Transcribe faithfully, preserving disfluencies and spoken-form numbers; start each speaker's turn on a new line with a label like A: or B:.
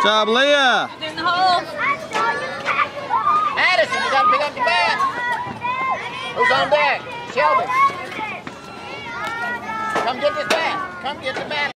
A: job, Leah.
B: In the hole.
C: Addison, you gotta pick up the bat. Who's on deck? Shelby. Come get this bat. Come get the bat.